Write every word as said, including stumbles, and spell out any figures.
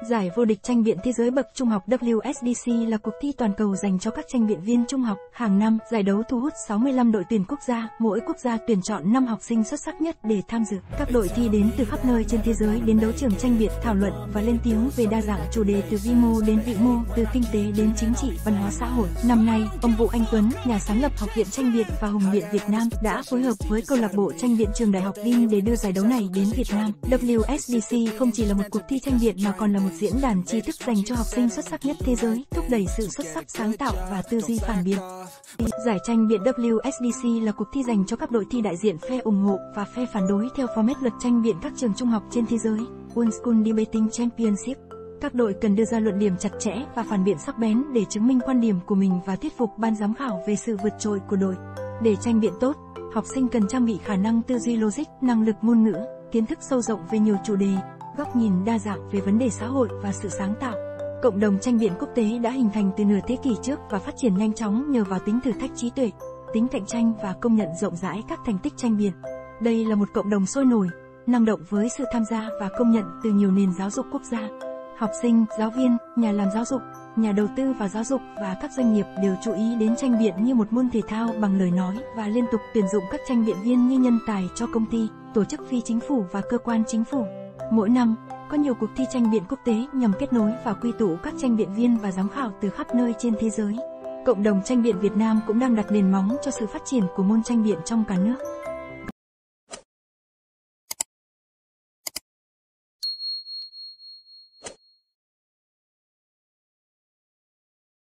Giải vô địch tranh biện thế giới bậc trung học W S D C là cuộc thi toàn cầu dành cho các tranh biện viên trung học. Hàng năm, giải đấu thu hút sáu mươi lăm đội tuyển quốc gia, mỗi quốc gia tuyển chọn năm học sinh xuất sắc nhất để tham dự. Các đội thi đến từ khắp nơi trên thế giới đến đấu trường tranh biện, thảo luận và lên tiếng về đa dạng chủ đề từ vi mô đến vĩ mô, từ kinh tế đến chính trị, văn hóa xã hội. Năm nay, ông Vũ Anh Tuấn, nhà sáng lập Học viện Tranh biện và Hùng biện Việt Nam, đã phối hợp với câu lạc bộ tranh biện trường Đại học Vinh để đưa giải đấu này đến Việt Nam. W S D C không chỉ là một cuộc thi tranh biện mà còn là một diễn đàn tri thức dành cho học sinh xuất sắc nhất thế giới, thúc đẩy sự xuất sắc sáng tạo và tư duy phản biện. Giải tranh biện W S D C là cuộc thi dành cho các đội thi đại diện phe ủng hộ và phe phản đối theo format luật tranh biện các trường trung học trên thế giới, World School Debating Championship. Các đội cần đưa ra luận điểm chặt chẽ và phản biện sắc bén để chứng minh quan điểm của mình và thuyết phục ban giám khảo về sự vượt trội của đội. Để tranh biện tốt, học sinh cần trang bị khả năng tư duy logic, năng lực ngôn ngữ, kiến thức sâu rộng về nhiều chủ đề, góc nhìn đa dạng về vấn đề xã hội và sự sáng tạo. Cộng đồng tranh biện quốc tế đã hình thành từ nửa thế kỷ trước và phát triển nhanh chóng nhờ vào tính thử thách trí tuệ, tính cạnh tranh và công nhận rộng rãi các thành tích tranh biện. Đây là một cộng đồng sôi nổi, năng động với sự tham gia và công nhận từ nhiều nền giáo dục quốc gia. Học sinh, giáo viên, nhà làm giáo dục, nhà đầu tư và giáo dục và các doanh nghiệp đều chú ý đến tranh biện như một môn thể thao bằng lời nói và liên tục tuyển dụng các tranh biện viên như nhân tài cho công ty, tổ chức phi chính phủ và cơ quan chính phủ. Mỗi năm, có nhiều cuộc thi tranh biện quốc tế nhằm kết nối và quy tụ các tranh biện viên và giám khảo từ khắp nơi trên thế giới. Cộng đồng tranh biện Việt Nam cũng đang đặt nền móng cho sự phát triển của môn tranh biện trong cả nước.